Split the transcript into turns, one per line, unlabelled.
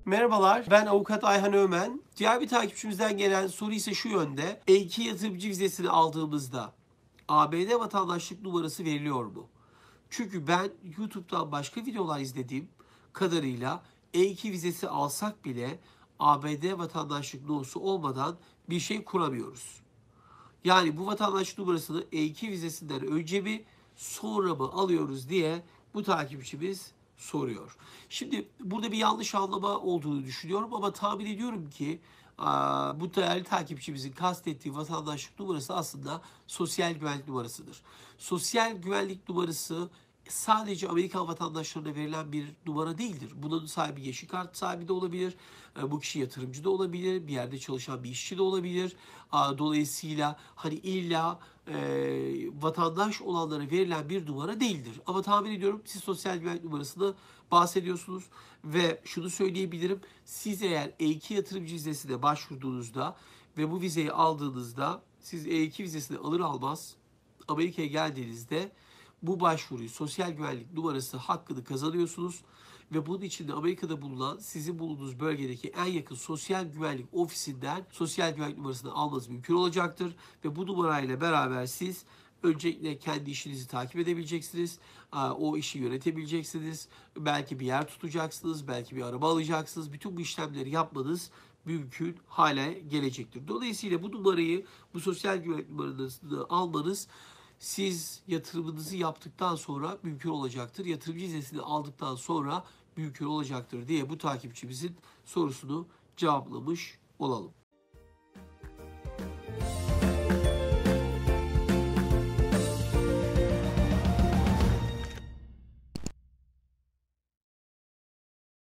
Merhabalar, ben avukat Ayhan Ömen. Diğer bir takipçimizden gelen soru ise şu yönde. E2 yatırımcı vizesini aldığımızda ABD vatandaşlık numarası veriliyor mu? Çünkü ben YouTube'dan başka videolar izlediğim kadarıyla E2 vizesi alsak bile ABD vatandaşlık numarası olmadan bir şey kuramıyoruz. Yani bu vatandaşlık numarasını E2 vizesinden önce mi sonra mı alıyoruz diye bu takipçimiz soruyor. Şimdi burada bir yanlış anlama olduğunu düşünüyorum ama tahmin ediyorum ki bu değerli takipçimizin kastettiği vatandaşlık numarası aslında sosyal güvenlik numarasıdır. Sosyal güvenlik numarası sadece Amerikan vatandaşlarına verilen bir numara değildir. Bunun sahibi yeşil kart sahibi de olabilir. Bu kişi yatırımcı da olabilir. Bir yerde çalışan bir işçi de olabilir. Dolayısıyla hani illa vatandaş olanlara verilen bir numara değildir. Ama tahmin ediyorum siz sosyal güvenlik numarasını bahsediyorsunuz. Ve şunu söyleyebilirim. Siz eğer E2 yatırımcı vizesine başvurduğunuzda ve bu vizeyi aldığınızda siz E2 vizesini alır almaz Amerika'ya geldiğinizde bu başvuruyu sosyal güvenlik numarası hakkını kazanıyorsunuz ve bunun için de Amerika'da bulunan sizin bulunduğunuz bölgedeki en yakın sosyal güvenlik ofisinden sosyal güvenlik numarasını almanız mümkün olacaktır ve bu numarayla beraber siz öncelikle kendi işinizi takip edebileceksiniz. O işi yönetebileceksiniz. Belki bir yer tutacaksınız, belki bir araba alacaksınız. Bütün bu işlemleri yapmanız mümkün hale gelecektir. Dolayısıyla bu numarayı, bu sosyal güvenlik numarasını almanız siz yatırımınızı yaptıktan sonra mümkün olacaktır. Yatırımcı vizesini aldıktan sonra mümkün olacaktır diye bu takipçimizin sorusunu cevaplamış olalım.